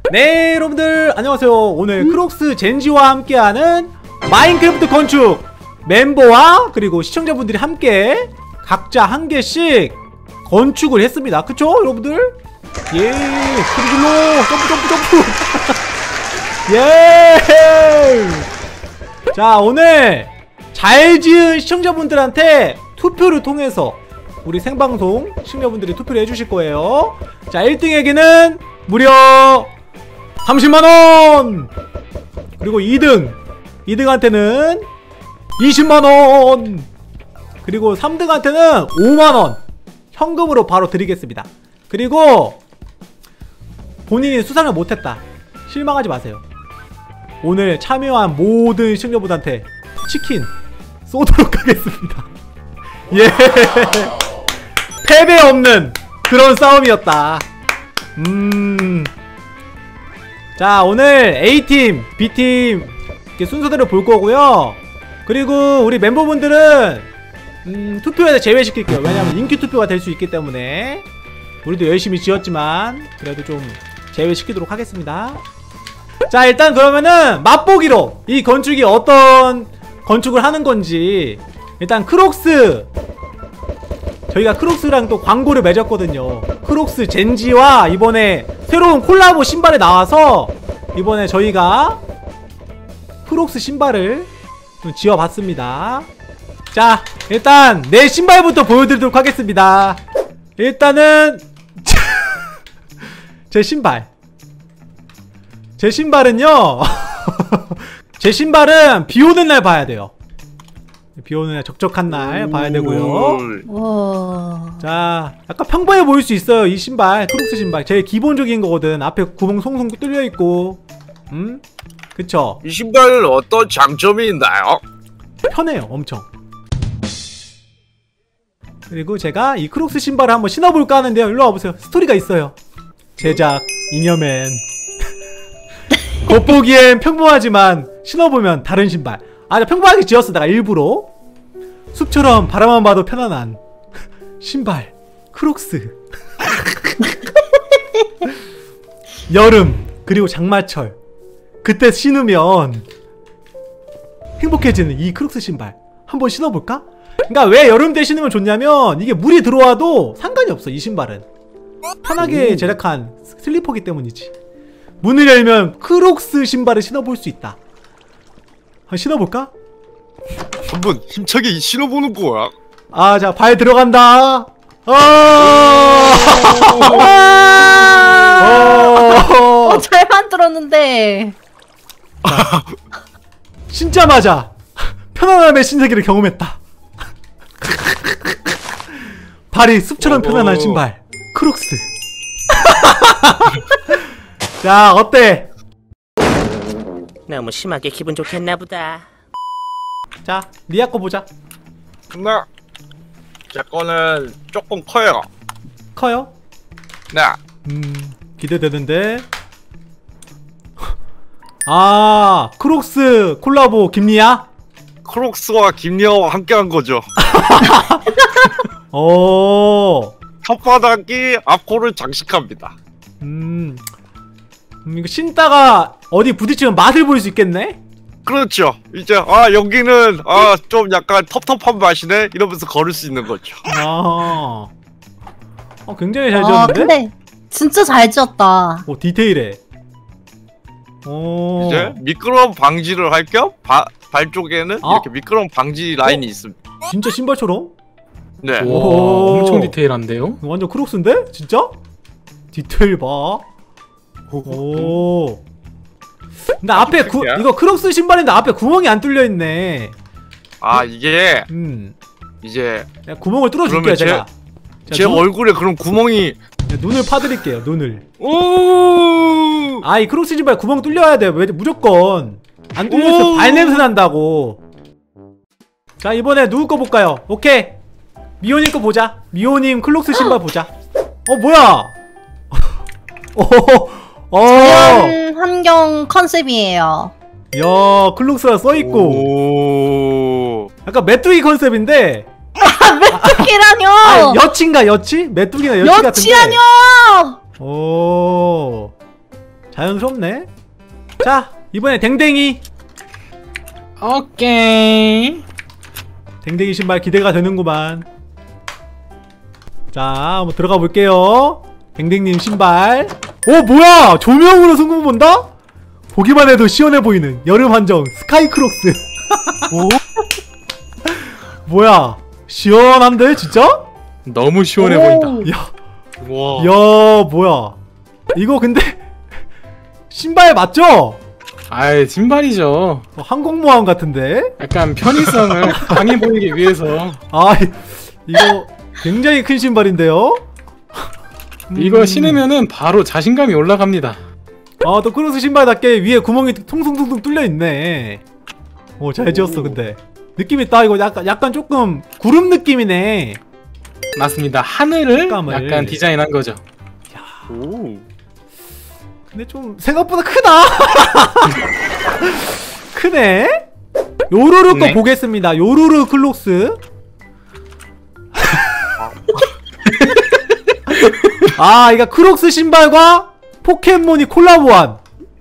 네, 여러분들 안녕하세요. 오늘 크록스 젠지와 함께하는 마인크래프트 건축 멤버와 그리고 시청자분들이 함께 각자 한 개씩 건축을 했습니다. 그쵸 여러분들? 예, 크리글로 점프 예. 자, 오늘 잘 지은 시청자분들한테 투표를 통해서 우리 생방송 시청자분들이 투표를 해주실 거예요. 자, 1등에게는 무려 30만원! 그리고 2등한테는 20만원! 그리고 3등한테는 5만원! 현금으로 바로 드리겠습니다. 그리고 본인이 수상을 못했다, 실망하지 마세요. 오늘 참여한 모든 시청자분들한테 치킨 쏘도록 하겠습니다. 예. 패배 없는 그런 싸움이었다. 자, 오늘 A팀, B팀 이렇게 순서대로 볼 거고요. 그리고 우리 멤버분들은 투표에서 제외시킬게요. 왜냐면 인기 투표가 될 수 있기 때문에. 우리도 열심히 지었지만 그래도 좀 제외시키도록 하겠습니다. 자, 일단 그러면은 맛보기로 이 건축이 어떤 건축을 하는 건지, 일단 크록스, 저희가 크록스랑 또 광고를 맺었거든요. 크록스 젠지와 이번에 새로운 콜라보 신발이 나와서 이번에 저희가 크록스 신발을 좀 지어봤습니다. 자, 일단 내 신발부터 보여드리도록 하겠습니다. 일단은 제 신발은요 제 신발은 비오는 날 봐야 돼요. 비오는 날, 적적한 날 봐야 되고요. 자, 약간 평범해 보일 수 있어요. 이 신발, 크록스 신발 제일 기본적인 거거든. 앞에 구멍 송송 뚫려 있고. 그쵸? 이 신발은 어떤 장점이 있나요? 편해요, 엄청. 그리고 제가 이 크록스 신발을 한번 신어볼까 하는데요. 일로 와보세요. 스토리가 있어요. 제작 잉여맨. 겉보기엔 평범하지만 신어보면 다른 신발. 아, 평범하게 지었어. 내가 일부러 숲처럼 바라만 봐도 편안한 신발 크록스. 여름 그리고 장마철 그때 신으면 행복해지는 이 크록스 신발 한번 신어볼까? 그러니까 왜 여름 때 신으면 좋냐면 이게 물이 들어와도 상관이 없어. 이 신발은 편하게 제작한 슬리퍼기 때문이지. 문을 열면 크록스 신발을 신어볼 수 있다. 한번 신어볼까? 한번 힘차게 신어보는 거야. 아, 자, 발 들어간다. 잘 만들었는데. 신자마자 편안함의 신세계를 경험했다. 발이 숲처럼 편안한 신발 크록스. 자, 어때? 너무 심하게 기분 좋겠나 보다. 자, 리아 거 보자. 근데 제 거는 조금 커요. 커요? 네. 기대되는데. 아, 크록스 콜라보 김리아? 크록스와 김리아와 함께한 거죠. 오. 혓바닥이 앞코를 장식합니다. 이거 신다가 어디 부딪히면 맛을 볼 수 있겠네? 그렇죠. 이제 여기는 좀 약간 텁텁한 맛이네 이러면서 걸을 수 있는 거죠. 굉장히 잘 지었는데? 근데 진짜 잘 지었다. 오, 디테일해. 이제 미끄럼 방지를 할 겸 발 쪽에는 이렇게 미끄럼 방지 라인이 있습니다. 진짜 신발처럼? 네. 오, 엄청 디테일한데요? 완전 크록스인데? 진짜? 디테일 봐. 오. 근데 앞에 이거 크록스 신발인데 앞에 구멍이 안 뚫려 있네. 이게 이제 구멍을 뚫어줄게요. 제가 제 얼굴에 그런 구멍이. 눈을 파드릴게요. 눈을. 오. 이 크록스 신발 구멍 뚫려야 돼. 왜 무조건 안 뚫려서 발냄새 난다고. 자, 이번에 누구 거 볼까요? 오케이, 미호님 거 보자. 미호님 크록스 신발 보자. 뭐야? 자연 환경 컨셉이에요. 야, 클록스가 써있고. 약간 메뚜기 컨셉인데. 메뚜기라뇨! 여치인가 여치? 메뚜기나 여치 같은데. 여치라뇨! 오. 자연스럽네. 자, 이번에 댕댕이. 오케이. 댕댕이 신발 기대가 되는구만. 자, 한번 들어가 볼게요. 댕댕님 신발. 오, 뭐야! 조명으로 승부 본다? 보기만 해도 시원해 보이는 여름 한정 스카이 크록스. 오? 뭐야? 시원한데, 진짜? 너무 시원해 보인다. 야, 와. 야, 뭐야? 이거 근데 신발 맞죠? 아이, 신발이죠. 항공모함 같은데? 약간 편의성을 강해 보이기 위해서. 아, 이거 굉장히 큰 신발인데요? 이거 신으면은 바로 자신감이 올라갑니다. 아, 또 크록스 신발답게 위에 구멍이 퉁퉁퉁퉁 뚫려 있네. 오, 잘 지었어. 근데 느낌 있다. 이거 약간 조금 구름 느낌이네. 맞습니다. 하늘을 색감을. 약간 디자인한 거죠. 오. 근데 좀 생각보다 크다. 크네. 요루루 거 네. 보겠습니다. 요루루 클록스. 아, 이거 크록스 신발과 포켓몬이 콜라보한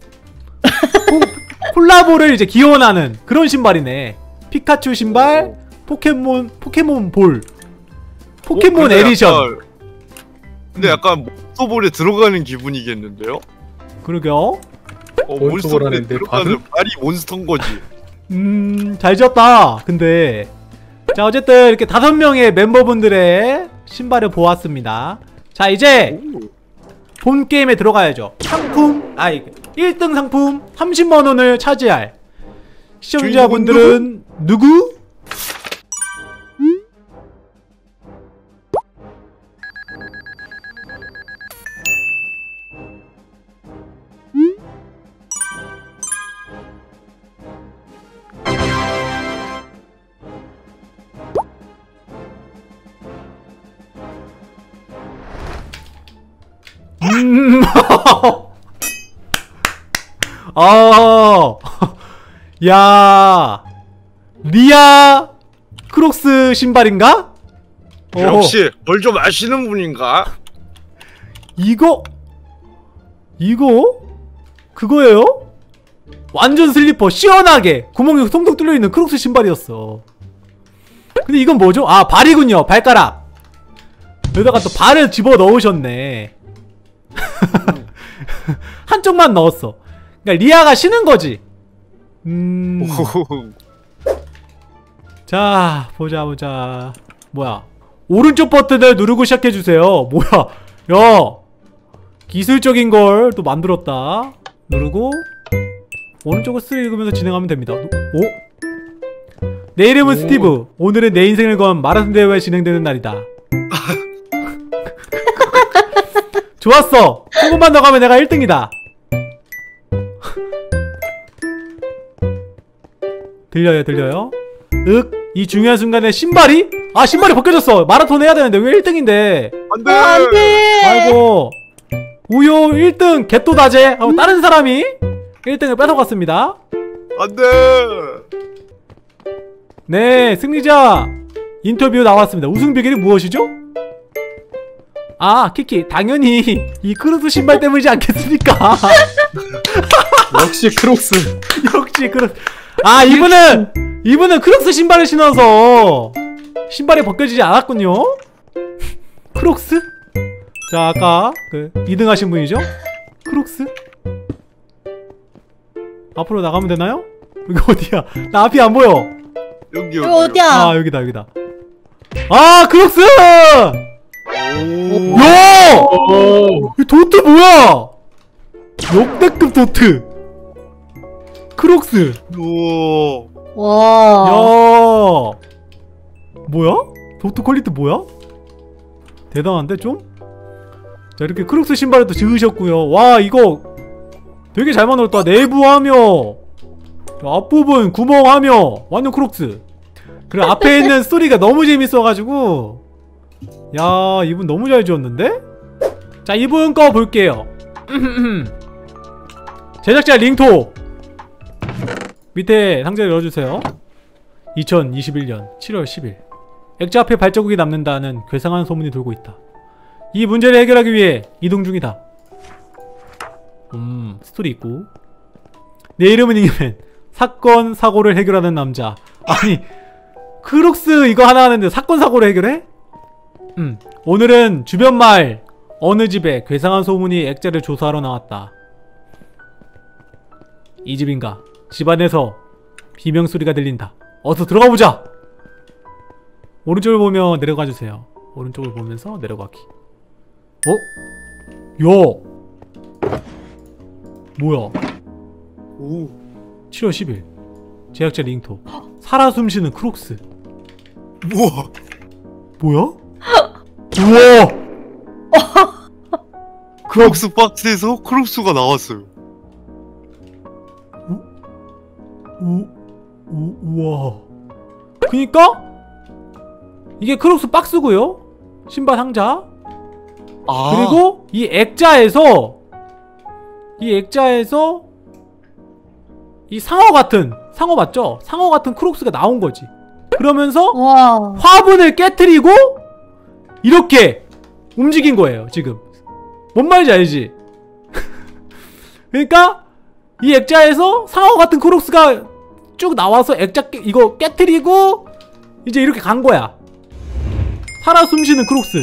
콜라보를 이제 기원하는 그런 신발이네. 피카츄 신발, 포켓몬 볼, 포켓몬 근데 에디션. 근데 약간 몬스터볼에 들어가는 기분이겠는데요? 그러게요. 몬스터볼에 하는데 들어가는 발이 몬스터인 거지. 잘 지었다. 근데 자, 어쨌든 이렇게 5명의 멤버분들의 신발을 보았습니다. 자, 이제 본 게임에 들어가야죠. 상품, 1등 상품 30만원을 차지할 시청자분들은 누구? 야, 리아 크록스 신발인가? 역시 뭘 좀 아시는 분인가? 이거 그거예요? 완전 슬리퍼 시원하게 구멍이 통통 뚫려있는 크록스 신발이었어. 근데 이건 뭐죠? 아, 발이군요. 발가락. 여기다가 또 발을 집어넣으셨네. 한쪽만 넣었어. 그러니까 리아가 신은 거지. 자, 보자. 뭐야? 오른쪽 버튼을 누르고 시작해주세요. 뭐야? 야, 기술적인 걸 또 만들었다. 누르고 오른쪽을 스를 읽으면서 진행하면 됩니다. 오? 내 이름은 스티브. 오늘은 내 인생을 건 마라톤 대회가 진행되는 날이다. 좋았어. 조금만 더 가면 내가 1등이다. 들려요? 이 중요한 순간에 신발이? 아, 신발이 벗겨졌어. 마라톤 해야 되는데 왜 1등인데? 안돼. 안돼. 아이고. 우효 1등 개또 다제 하고 다른 사람이 1등을 뺏어갔습니다. 안돼. 네, 승리자 인터뷰 나왔습니다. 우승 비결이 무엇이죠? 아, 키키, 당연히 이 크록스 신발 때문이지 않겠습니까? 역시 크록스. 역시 크록스. 아, 이분은 크록스 신발을 신어서 신발이 벗겨지지 않았군요. 크록스? 자, 아까 그 2등 하신 분이죠? 크록스? 앞으로 나가면 되나요? 여기 어디야? 나 앞이 안 보여. 여기 이거 어디야? 아, 여기다. 아, 크록스! 오. 야! 오. 이 도트 뭐야? 역대급 도트. 크록스. 오. 와. 야. 뭐야? 도트 퀄리티 뭐야? 대단한데 좀? 자, 이렇게 크록스 신발을 또 지으셨고요. 와, 이거 되게 잘 만들었다. 내부하며 앞부분 구멍하며 완전 크록스. 그리고 앞에 있는 스토리가 너무 재밌어가지고, 야, 이분 너무 잘 지었는데? 자, 이분 거 볼게요. 제작자 링토 밑에 상자를 열어주세요. 2021년 7월 10일 액자 앞에 발자국이 남는다는 괴상한 소문이 돌고 있다. 이 문제를 해결하기 위해 이동 중이다. 스토리 있고. 내 이름은 잉여맨. 사건 사고를 해결하는 남자. 아니 크록스 이거 하나 하는데 사건 사고를 해결해? 오늘은 주변 마을 어느 집에 괴상한 소문이 액자를 조사하러 나왔다. 이 집인가? 집안에서 비명소리가 들린다. 어서 들어가보자! 오른쪽을 보며 내려가주세요. 오른쪽을 보면서 내려가기. 어? 야! 뭐야? 오. 7월 10일 제작자 링토. 살아 숨쉬는 크록스. 우와. 뭐야? 우와! 크록스 박스에서 크록스가 나왔어요. 우와. 그니까? 이게 크록스 박스고요. 신발 상자. 아. 그리고 이 액자에서 이 상어 맞죠? 상어 같은 크록스가 나온 거지. 그러면서 와. 화분을 깨트리고 이렇게 움직인 거예요, 지금. 뭔 말인지 알지? 그러니까 이 액자에서 상어 같은 크록스가 쭉 나와서 이거 깨트리고 이제 이렇게 간 거야. 살아 숨쉬는 크록스.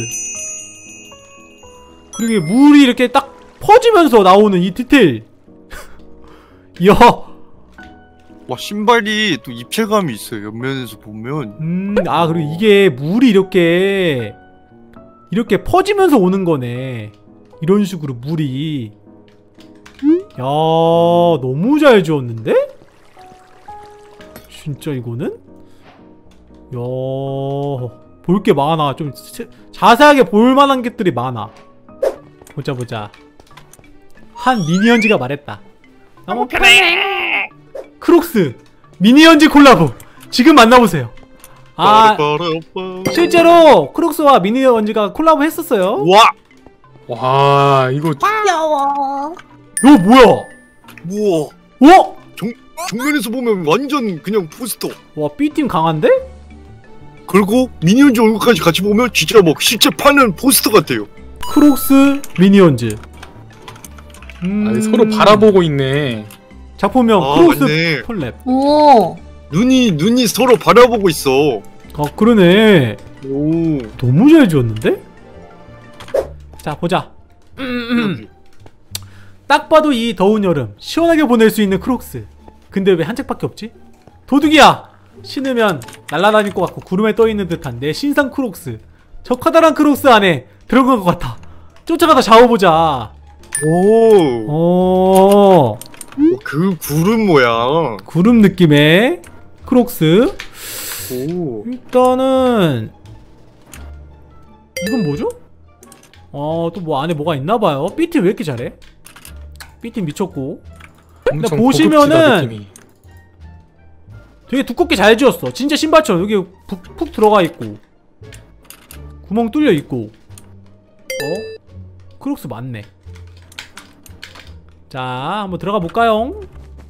그리고 물이 이렇게 딱 퍼지면서 나오는 이 디테일. 이야. 와, 신발이 또 입체감이 있어요. 옆면에서 보면. 아, 그리고 이게 물이 이렇게 퍼지면서 오는 거네. 이런 식으로 물이. 야, 너무 잘 지었는데? 진짜 이거는? 야, 볼 게 많아. 좀 자세하게 볼 만한 것들이 많아. 보자. 한 미니언즈가 말했다. 너무 편해. 크록스 미니언즈 콜라보 지금 만나보세요. 아, 실제로 크록스와 미니언즈가 콜라보 했었어요. 와 이거 귀여워. 이거 뭐야? 우와. 어? 정면에서 보면 완전 그냥 포스터. 와, B팀 강한데? 그리고 미니언즈 얼굴까지 같이 보면 진짜 막 실제 파는 포스터 같아요. 크록스 미니언즈. 아니, 서로 바라보고 있네. 작품명 아, 크록스 맞네. 콜랩. 오. 눈이 서로 바라보고 있어. 아, 그러네. 오. 너무 잘 지었는데? 자, 보자. 딱 봐도 이 더운 여름 시원하게 보낼 수 있는 크록스. 근데 왜 한 짝밖에 없지? 도둑이야! 신으면 날아다닐 것 같고 구름에 떠있는 듯한 내 신상 크록스. 저 커다란 크록스 안에 들어간 것 같아. 쫓아가서 잡아보자. 오. 그 구름 모양. 구름 느낌의 크록스. 오. 일단은 이건 뭐죠? 또 뭐 안에 뭐가 있나봐요. B팀 왜 이렇게 잘해? B팀 미쳤고. 근데 엄청 보시면은 고급지다, 느낌이. 되게 두껍게 잘 지었어. 진짜 신발처럼 여기 푹 들어가 있고 구멍 뚫려 있고. 크록스 맞네. 자, 한번 들어가 볼까요?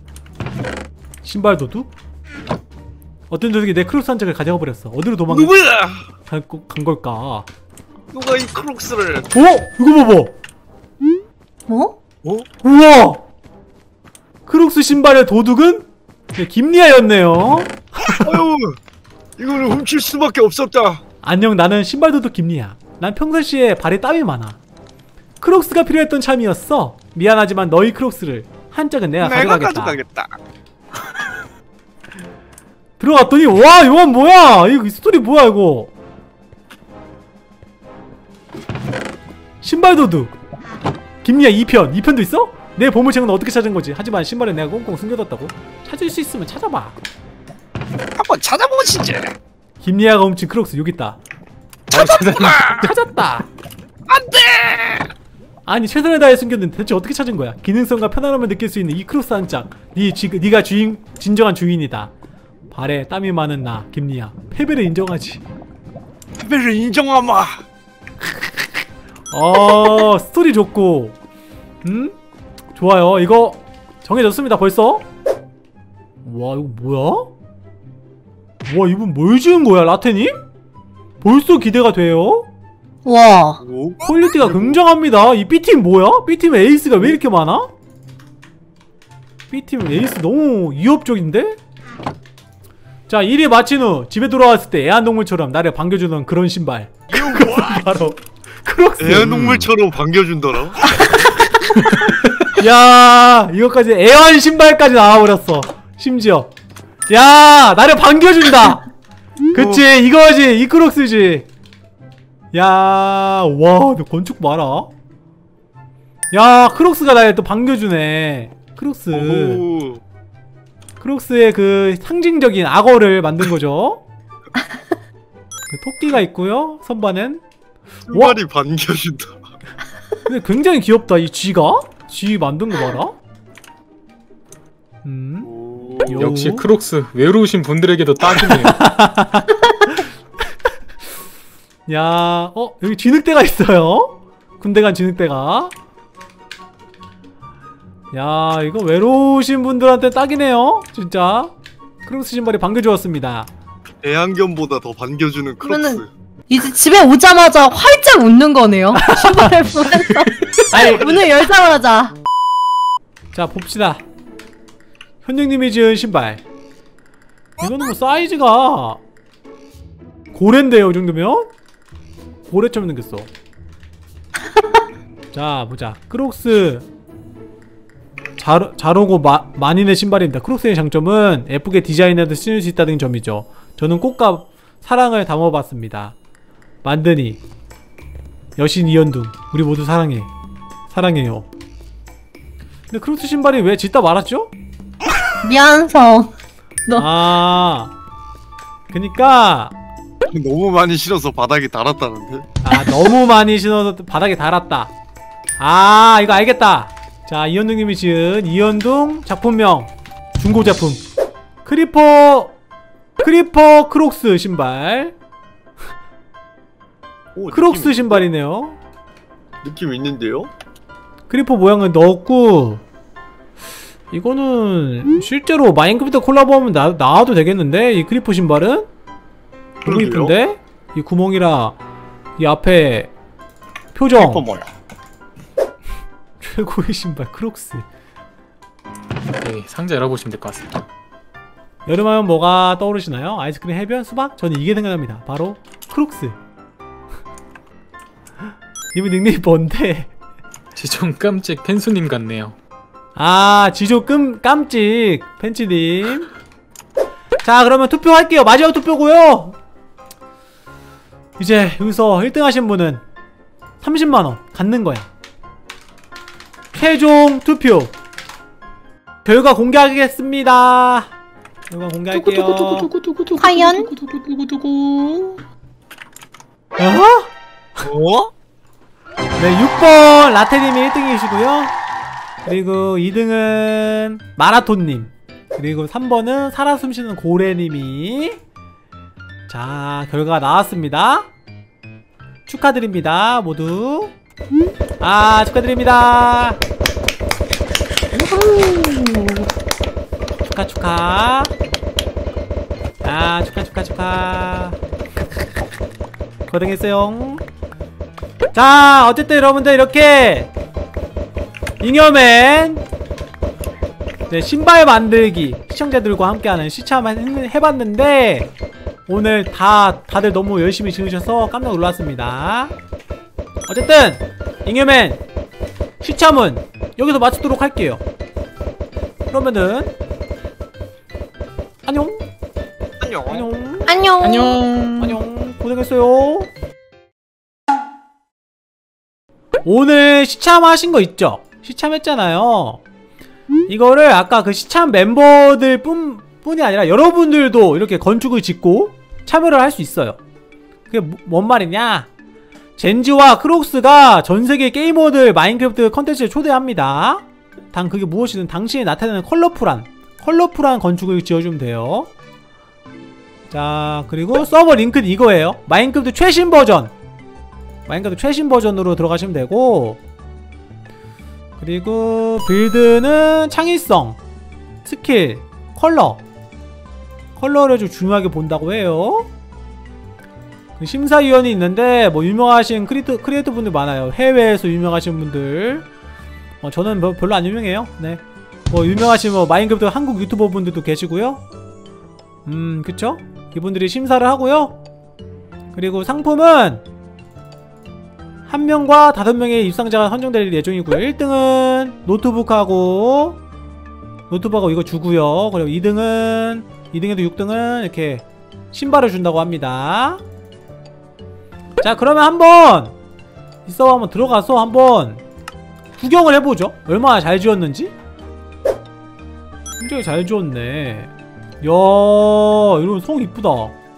신발 도둑? 어떤 도둑이 내 크록스 한 짝을 가져가 버렸어. 어디로 도망간 누구야? 걸까? 누가 이 크록스를? 이거 봐봐. 어? 우와! 크록스 신발의 도둑은 김리아였네요. 아유, 이거는 훔칠 수밖에 없었다. 안녕, 나는 신발 도둑 김리아. 난 평상시에 발에 땀이 많아. 크록스가 필요했던 참이었어. 미안하지만 너희 크록스를 한 짝은 내가 가져가겠다. 들어갔더니 와, 이건 뭐야? 이거 스토리 뭐야 이거? 신발 도둑 김리아 2편도 있어? 내 보물책은 어떻게 찾은 거지? 하지만 신발은 내가 꽁꽁 숨겨뒀다고? 찾을 수 있으면 찾아봐. 한번 찾아보시지. 김리아가 훔친 크록스 여기 있다. 찾았다. 안돼. 아니, 최선을 다해 숨겼는데 대체 어떻게 찾은 거야? 기능성과 편안함을 느낄 수 있는 이 크록스 한 짝. 네가 진정한 주인이다. 발에 땀이 많은 나 김리아. 패배를 인정하지. 패배를 인정하마. 스토리 좋고. 좋아요. 이거 정해졌습니다 벌써. 와, 이거 뭐야? 와, 이분 뭘 지은 거야, 라테님? 벌써 기대가 돼요? 와. 오? 퀄리티가 굉장합니다. 이 B팀 뭐야? B팀의 에이스가 왜 이렇게 많아? B팀 에이스 너무 위협적인데? 자, 일이 마친 후 집에 돌아왔을 때 애완동물처럼 나를 반겨주는 그런 신발. 바로 크록스. 애완동물처럼 반겨준더라. 야, 이거까지 애완 신발까지 나와버렸어. 심지어. 야, 나를 반겨준다. 그치, 이거지. 이 크록스지. 야, 와, 너 건축 봐라. 야, 크록스가 나를 또 반겨주네. 크록스. 오. 크록스의 그 상징적인 악어를 만든 거죠. 그 토끼가 있고요. 선반엔. 신발이 반겨준다. 근데 굉장히 귀엽다. 이 쥐가? 쥐 만든 거 봐라. 오. 요. 역시 크록스 외로우신 분들에게도 딱이네요. 야, 여기 진흙대가 있어요. 군대 간 진흙대가. 야, 이거 외로우신 분들한테 딱이네요. 진짜. 크록스 신발이 반겨주었습니다. 애완견보다 더 반겨주는 크록스. 그러면은 이제 집에 오자마자 활짝 웃는 거네요. 신발을 보면서. 아니, 문을 열자마자. 자, 봅시다. 현영님이 지은 신발. 이거는 뭐 사이즈가 고래인데요, 이 정도면? 고래처럼 생겼어. 자, 보자. 크록스 잘 오고 만인의 신발입니다. 크록스의 장점은 예쁘게 디자인해도 신을 수 있다는 점이죠. 저는 꽃과 사랑을 담아봤습니다. 만드니 여신 이연둥, 우리 모두 사랑해. 사랑해요. 근데 크록스 신발이 왜 짓다 말았죠? 미안성. 그니까 너무 많이 신어서 바닥에 달았다는데. 너무 많이 신어서 바닥에 달았다. 이거 알겠다. 자, 이현둥님이 지은 이현둥 작품명 중고작품 크리퍼 크록스 신발. 오, 크록스 신발이네요. 느낌 있는데요? 크리퍼 모양을 넣었고, 이거는 실제로 마인크래프트 콜라보하면 나와도 되겠는데? 이 크리퍼 신발은? 너무 그러게요. 이쁜데? 이 구멍이랑 이 앞에 표정. 크리퍼 뭐야? 최고의 신발 크록스. 네, 상자 열어보시면 될 것 같습니다. 여름하면 뭐가 떠오르시나요? 아이스크림, 해변, 수박? 저는 이게 생각납니다. 바로 크록스. 이분 닉네임이 뭔데? 지좀 깜찍 펜수님 같네요. 지조 깜찍 팬츠님. 자, 그러면 투표할게요. 마지막 투표고요. 이제 여기서 1등 하신 분은 30만원 갖는 거야. 최종 투표 결과 공개하겠습니다. 결과 공개할게요. 과연? 어? 네, 6번 라테님이 1등이시고요. 그리고 2등은 마라톤님. 그리고 3번은 살아 숨쉬는 고래님이. 자, 결과가 나왔습니다. 축하드립니다, 모두. 축하드립니다. 축하. 축하. 고생했어요. 자, 어쨌든 여러분들 이렇게 잉여맨 신발 만들기 시청자들과 함께하는 시참을 해봤는데, 오늘 다들 너무 열심히 지으셔서 깜짝 놀랐습니다. 어쨌든 잉여맨 시참은 여기서 마치도록 할게요. 그러면은 안녕. 고생했어요. 오늘 시참하신 거 있죠? 시참했잖아요. 이거를 아까 그 시참 멤버들 뿐이 아니라 여러분들도 이렇게 건축을 짓고 참여를 할 수 있어요. 그게 뭔 말이냐? 젠지와 크록스가 전세계 게이머들 마인크래프트 컨텐츠에 초대합니다. 그게 무엇이든 당신이 나타내는 컬러풀한 건축을 지어주면 돼요. 자, 그리고 서버 링크는 이거예요. 마인크래프트 최신 버전으로 들어가시면 되고, 그리고 빌드는 창의성, 스킬, 컬러를 좀 중요하게 본다고 해요. 심사위원이 있는데 뭐 유명하신 크리에이터 분들 많아요. 해외에서 유명하신 분들. 저는 별로 안 유명해요. 네. 뭐 유명하신 뭐 마인크래프트 한국 유튜버 분들도 계시고요. 그쵸? 이분들이 심사를 하고요. 그리고 상품은 1명과 5명의 입상자가 선정될 예정이고요. 1등은 노트북하고 이거 주고요. 그리고 2등에도 6등은 이렇게 신발을 준다고 합니다. 자, 그러면 한번 이 서버 한번 들어가서 한번 구경을 해보죠. 얼마나 잘 지었는지. 굉장히 잘 지었네. 이야, 이런 성 이쁘다.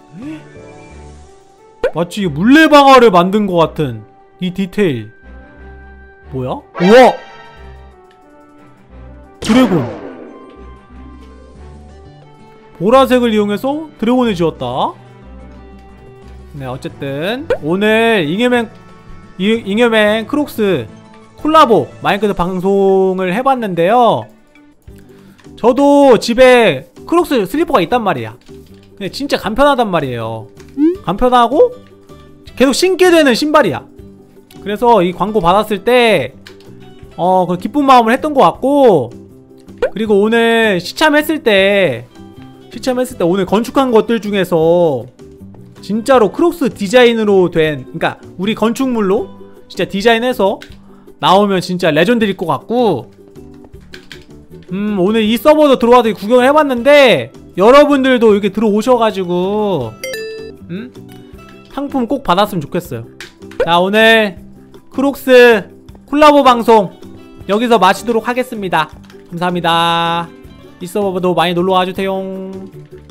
마치 물레방아를 만든 것 같은 이 디테일. 뭐야? 우와! 드래곤. 보라색을 이용해서 드래곤을 지었다. 네, 어쨌든 오늘 잉여맨 크록스 콜라보 마인크래프트 방송을 해봤는데요. 저도 집에 크록스 슬리퍼가 있단 말이야. 근데 진짜 간편하단 말이에요. 간편하고 계속 신게 되는 신발이야. 그래서 이 광고 받았을 때 그 기쁜 마음을 했던 것 같고, 그리고 오늘 시참했을 때 오늘 건축한 것들 중에서 진짜로 크록스 디자인으로 된, 그러니까 우리 건축물로 진짜 디자인해서 나오면 진짜 레전드일 것 같고, 오늘 이 서버도 들어와서 구경을 해봤는데 여러분들도 이렇게 들어오셔가지고 상품 꼭 받았으면 좋겠어요. 자, 오늘 크록스 콜라보 방송 여기서 마치도록 하겠습니다. 감사합니다. 이 서버도 많이 놀러와 주세요.